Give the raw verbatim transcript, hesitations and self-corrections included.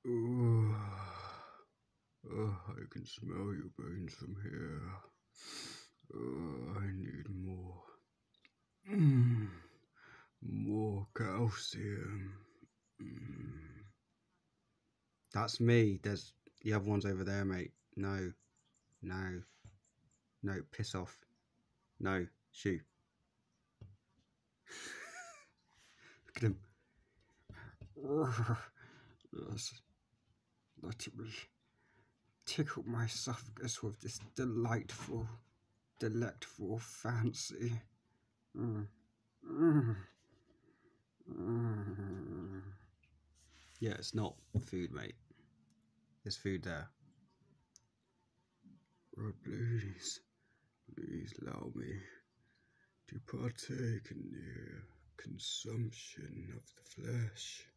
Oh, oh, I can smell your bones from here. Oh, I need more. Mm, more calcium. Mm. That's me. There's the other one's over there, mate. No, no, no. Piss off. No, shoo. Look at him. Yes, let me tickle my esophagus with this delightful, delectful fancy. Mm. Mm. Mm. Yeah, it's not food, mate. There's food there. Oh, please, please allow me to partake in the consumption of the flesh.